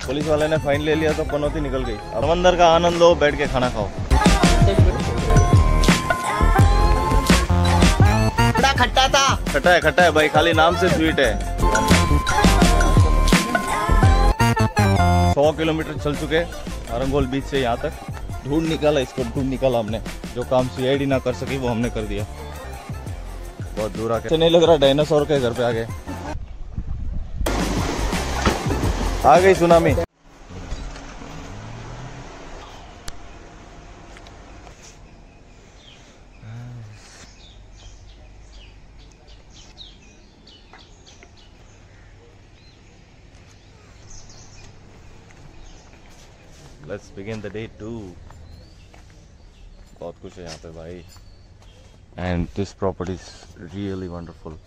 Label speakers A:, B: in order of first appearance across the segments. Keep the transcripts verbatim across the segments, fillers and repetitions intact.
A: Police वाले ने fine ले लिया तो पनौती निकल गई। समंदर का आनंद लो, बैठ के खाना खाओ।
B: बड़ा खट्टा था।
A: खट्टा है, खट्टा है भाई, खाली नाम से स्वीट है। सौ किलोमीटर चल चुके अरंगोल बीच से यहाँ तक। ढूंढ निकाला इसको, ढूंढ निकाला हमने। जो काम सीआईडी ना कर सकी वो हमने कर दिया। बहुत दूर आके नहीं लग रहा डायनासोर के घर पे आ गए। आ गई tsunami. Let's begin the day two. बहुत कुछ है यहाँ पे भाई। And this property is really wonderful.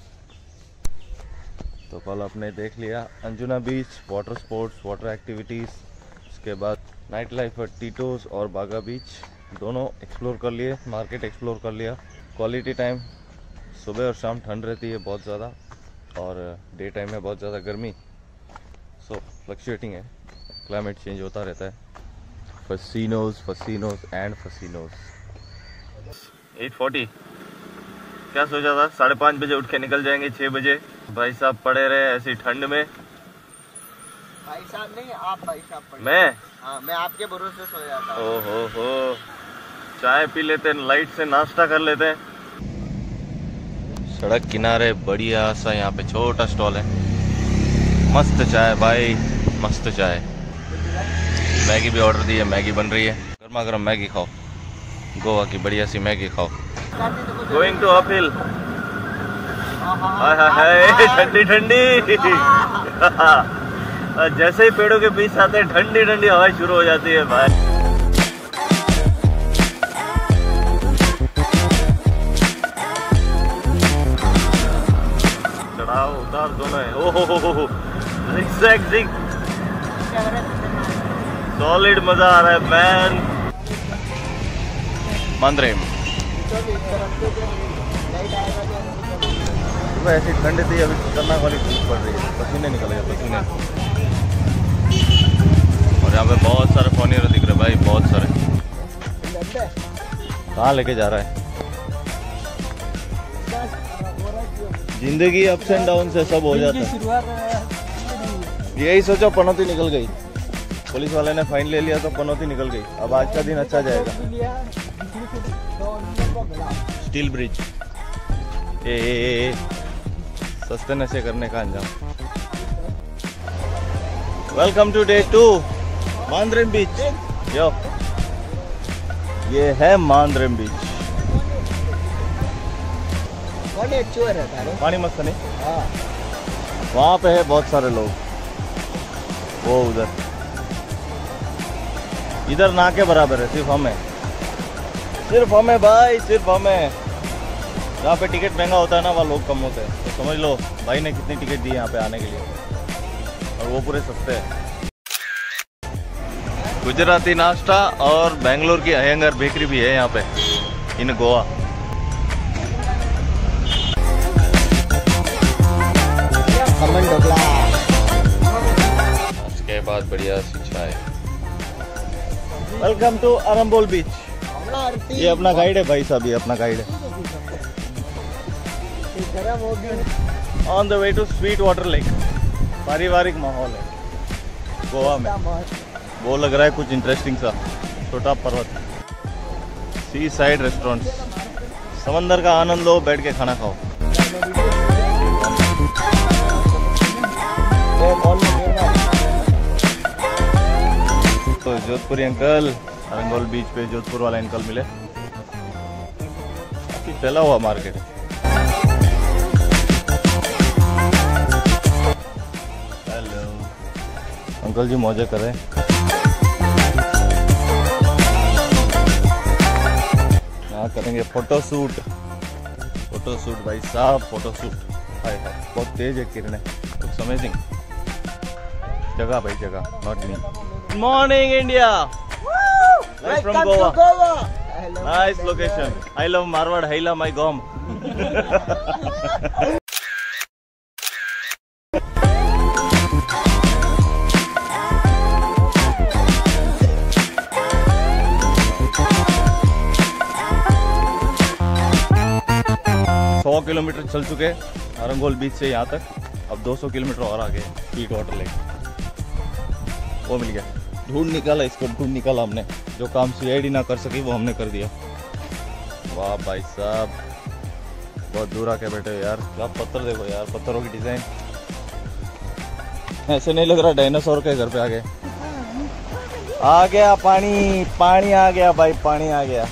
A: तो कल आपने देख लिया Anjuna beach, water sports, water activities. उसके बाद नाइट लाइफ और टीटोस और बागा बीच दोनों एक्सप्लोर कर लिए। मार्केट एक्सप्लोर कर लिया। क्वालिटी टाइम सुबह और शाम ठंड रहती है बहुत ज़्यादा, और डे टाइम में बहुत ज़्यादा गर्मी। सो फ्लक्चुएटिंग है, क्लाइमेट चेंज होता रहता है। फसीनोज फसीनोज एंड फसीनोज। एट फोर्टी क्या सोचा था, साढ़े पाँच बजे उठ के निकल जाएंगे, छः बजे। भाई साहब पड़े रहे ऐसी ठंड में।
B: भाई साहब नहीं, आप भाई साहब पड़े।
A: मैं
B: हाँ, मैं आपके भरोसे सो जाता।
A: ओ हो हो, चाय पी लेते, लाइट से नाश्ता कर लेते। सड़क किनारे बढ़िया सा यहाँ पे छोटा स्टॉल है। मस्त चाय भाई, मस्त चाय। मैगी भी ऑर्डर दी है, मैगी बन रही है। गर्मा गर्म मैगी खाओ, गोवा की बढ़िया सी मैगी खाओ। Going to uphill. हाय हाय हाय, ठंडी ठंडी। जैसे ही पेड़ों के बीच आते हैं ठंडी ठंडी हवा शुरू हो जाती है भाई। चढ़ाव उतार दोनों है। ओहो हो हो हो, जिग जिग सॉलिड, मजा आ रहा है मैन। मांद्रेम सुबह ऐसी ठंड थी, अभी खतरनाक वाली धूप पड़ रही है, पसीने निकल गए पसीने। और यहाँ पे बहुत सारे फोनियर दिख रहे भाई, बहुत सारे। कहाँ लेके जा रहा है जिंदगी, अप्स एंड डाउन से सब हो जाता है। यही सोचो, पनौती निकल गई। पुलिस वाले ने फाइन ले लिया तो पनौती निकल गई। अब आज का दिन अच्छा जाएगा। स्टील ब्रिज, ए, ए, ए, सस्ते नशे करने का अंजाम। Welcome to day two Mandrem beach. Yo, ये है मांद्रेम बीच। पानी मस्त नहीं? हाँ। वहाँ पे है बहुत सारे लोग, वो उधर। इधर ना के बराबर है, सिर्फ हमें, सिर्फ हमें भाई, सिर्फ हमें। जहाँ पे टिकट महंगा होता है ना, वहाँ लोग कम होते हैं। तो समझ लो भाई ने कितनी टिकट दी यहाँ पे आने के लिए, और वो पूरे सस्ते हैं। गुजराती नाश्ता और बेंगलोर की अयंगर बेकरी भी है यहाँ पे इन गोवा। उसके बाद बढ़िया सी चाय। Welcome to Arambol beach. ये अपना गाइड है भाई साहब, ये अपना गाइड है। On the way to sweet water lake. पारिवारिक माहौल है गोवा में। वो लग रहा है कुछ इंटरेस्टिंग सा, छोटा पर्वत। Sea side restaurants. समंदर का आनंद लो, बैठ के खाना खाओ। तो जोधपुरी अंकल, अरंगोल बीच पे जोधपुर वाला अंकल मिले। काफी फैला हुआ मार्केट है। हेलो अंकल जी, मौजे कर रहे हैं। यहाँ करेंगे फोटो शूट। फोटो शूट भाई साहब, फोटो शूट। हाय हाय, बहुत तेज है किरणें, कुछ अमेजिंग जगह भाई, जगह not me. Good morning India, right from Goa.
B: Goa.
A: Nice location. I love Marwad. I love my gom. Kilometre चल चुके हैं अरंगोल बीच से यहाँ तक। अब दो सौ किलोमीटर और आगे स्वीट वाटर लेक। वो मिल गया, ढूंढ निकाला इसको, ढूंढ निकाला हमने। जो काम सी आई डी ना कर सकी वो हमने कर दिया। वाह भाई साहब, बहुत दूर आके बैठे हो यार। क्या पत्थर देखो यार, पत्थरों की डिजाइन। ऐसे नहीं लग रहा डायनासोर के घर पे आ गए। आ गया पानी, पानी आ गया भाई, पानी आ गया।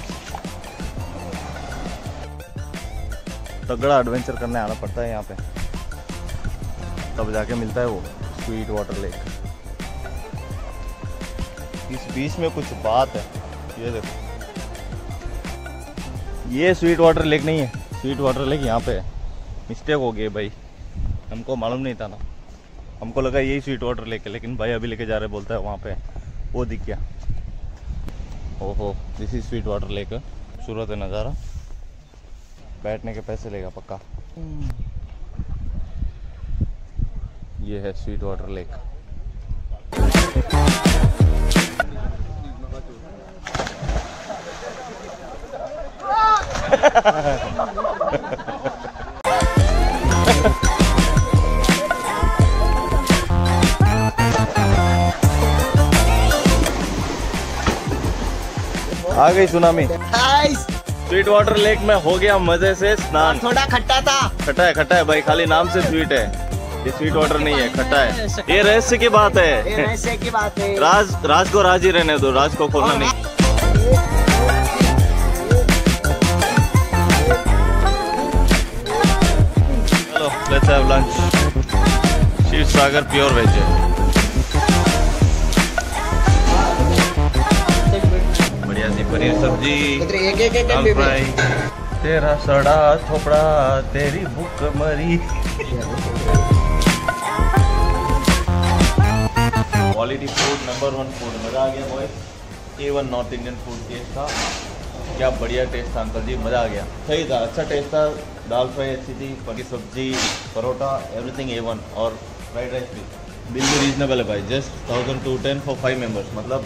A: तगड़ा एडवेंचर करने आना पड़ता है यहाँ पे, तब जाके मिलता है वो स्वीट वाटर लेक। इस बीच में कुछ बात है, ये देखो। ये स्वीट वाटर लेक नहीं है, स्वीट वाटर लेक यहाँ पे है। मिस्टेक हो गई भाई, हमको मालूम नहीं था ना, हमको लगा यही स्वीट वाटर लेक है, लेकिन भाई अभी लेके जा रहे बोलता है वहाँ पे वो दिख गया। ओहो, this is sweet water lake. खूबसूरत है नज़ारा, बैठने के पैसे लेगा पक्का। ये है स्वीट वाटर लेक। आ गई सुनामी। स्वीट वाटर लेक में हो गया मजे से स्नान।
B: थोड़ा खट्टा था।
A: खट्टा है, खट्टा है भाई, खाली नाम से स्वीट है, ये स्वीट वाटर नहीं है, खट्टा है। ये रहस्य की बात है,
B: ये रहस्य की बात है।
A: राज राज को राज ही रहने दो, राज को खोलना नहीं। चलो let's have lunch. Shiv Sagar pure veg है, बढ़िया सी पनीर सब्जी,
B: एक एक एक
A: दाल फ्राई। तेरा सड़ा थोपड़ा तेरी भूख मरी। Quality food, number one food, मज़ा आ गया boy. A one north Indian food taste था, क्या बढ़िया टेस्ट था अंकल जी, मज़ा आ गया। सही था, अच्छा टेस्ट था। दाल फ्राई अच्छी थी, पनीर सब्जी, परोटा, एवरीथिंग ए वन। और फ्राइड राइस भी, बिल भी रीजनेबल है भाई, just thousand two ten for five members. मतलब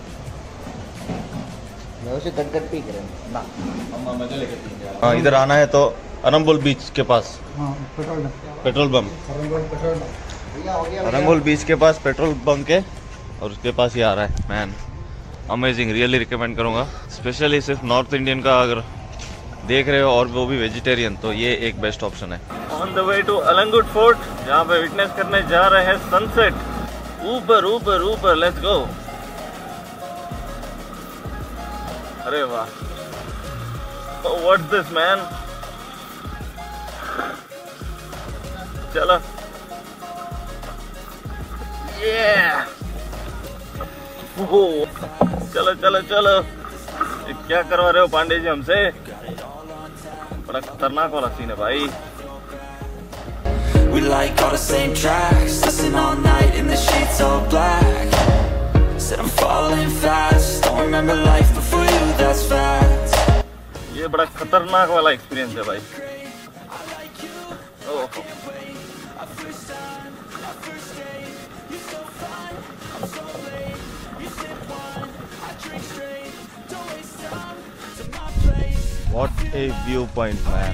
B: पी करें ना,
A: हम मजे लेके पी रहे हैं। हाँ, इधर आना है तो अरंगोल बीच के पास, पेट्रोल पंप, अरंगोल बीच के पास पेट्रोल पंप के, और उसके पास ही आ रहा है। मैन अमेजिंग, रियली रिकमेंड करूँगा। स्पेशली सिर्फ नॉर्थ इंडियन का अगर देख रहे हो और वो भी वेजिटेरियन, तो ये एक बेस्ट ऑप्शन है। On the way to Alangud fort, जहाँ पे विटनेस करने जा रहे हैं सनसेट। ऊपर ऊपर ऊपर, लेट्स गो। अरे वाह, व्हाट्स दिस मैन। चलो ये चलो चलो चलो। ये क्या करवा रहे हो पांडे जी हमसे, बड़ा खतरनाक वाला सीन है भाई।
C: We like all the same tracks, listen all night in the sheets all black. Said I'm falling fast, don't remember life before you, that's fact.
A: ये बड़ा खतरनाक वाला एक्सपीरियंस है भाई। Oh, what a view point man.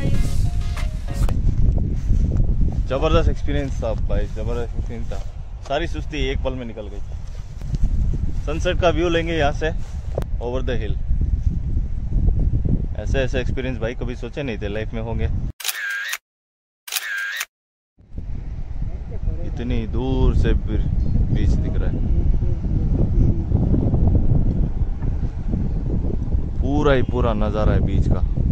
A: जबरदस्त experience था भाई, जबरदस्त एक्सपीरियंस था। सारी सुस्ती एक पल में निकल गई। सनसेट का व्यू लेंगे यहाँ से ओवर द हिल। ऐसे ऐसे एक्सपीरियंस भाई कभी सोचे नहीं थे लाइफ में होंगे। इतनी दूर से बीच दिख रहा है, पूरा ही पूरा नज़ारा है बीच का।